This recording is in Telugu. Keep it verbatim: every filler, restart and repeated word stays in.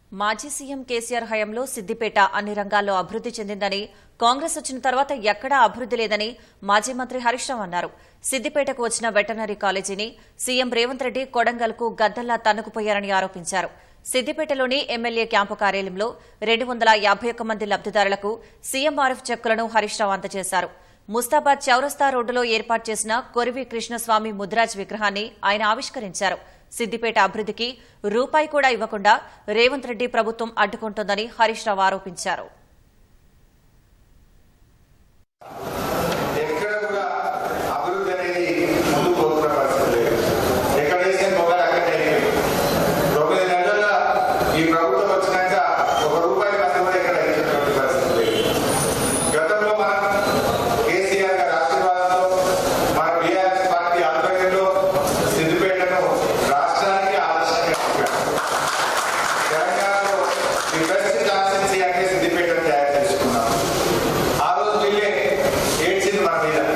మాజీ సీఎం కేసీఆర్ హయాంలో సిద్దిపేట అన్ని రంగాల్లో అభివృద్ది చెందిందని, కాంగ్రెస్ వచ్చిన తర్వాత ఎక్కడా అభివృద్ది లేదని మాజీ మంత్రి హరీష్ రావు అన్నారు. సిద్దిపేటకు వచ్చిన వెటర్నరీ కాలేజీని సీఎం రేవంత్ రెడ్డి కొడంగల్కు గద్దల్లా తన్నుకుపోయారని ఆరోపించారు. సిద్దిపేటలోని ఎమ్మెల్యే క్యాంపు కార్యాలయంలో రెండు వందల యాభై ఒక్క మంది లబ్దిదారులకు సీఎంఆర్ఎఫ్ చెక్కులను హరీష్ రావు అందజేశారు. ముస్తాబాద్ చౌరస్తా రోడ్డులో ఏర్పాటు చేసిన కొరివి కృష్ణస్వామి ముద్రాజ్ విగ్రహాన్ని ఆయన ఆవిష్కరించారు. సిద్దిపేట అభివృద్దికి రూపాయి కూడా ఇవ్వకుండా రేవంత్ రెడ్డి ప్రభుత్వం అడ్డుకుంటోందని హరీష్ రావు ఆరోపించారు. సిద్దిపేట తయారు చేసుకున్నాం. ఆ రోజు వెళ్ళే ఏడ్చింది మన మీద.